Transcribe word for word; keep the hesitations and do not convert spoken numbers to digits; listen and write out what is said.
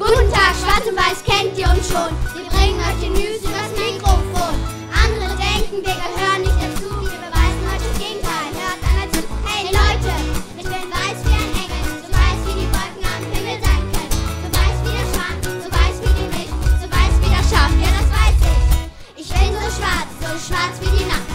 Guten Tag, Schwarz und Weiß kennt ihr uns schon. Wir bringen euch die News übers Mikrofon. Andere denken, wir gehören nicht dazu. Wir beweisen euch das Gegenteil. Hört einmal zu. Hey Leute, ich bin weiß wie ein Engel. So weiß wie die Wolken am Himmel sein können. So weiß wie der Schwan, so weiß wie die Milch. So weiß wie das Schaf, ja das weiß ich. Ich bin so schwarz, so schwarz wie die Nacht.